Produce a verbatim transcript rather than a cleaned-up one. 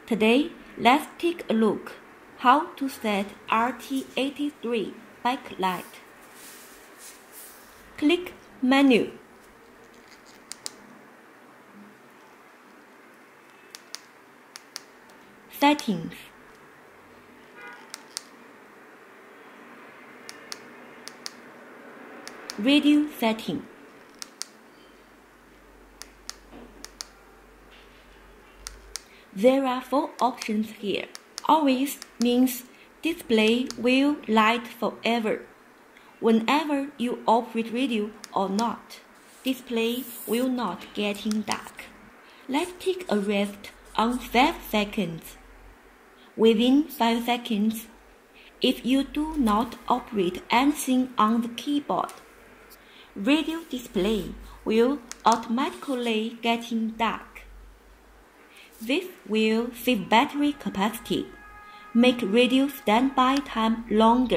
Today, let's take a look how to set R T eighty-three backlight. Click Menu. Settings. Radio setting. There are four options here. Always means display will light forever. Whenever you operate radio or not, display will not get in dark. Let's take a rest on five seconds. Within five seconds, if you do not operate anything on the keyboard, radio display will automatically get in dark. This will save battery capacity, make radio standby time longer.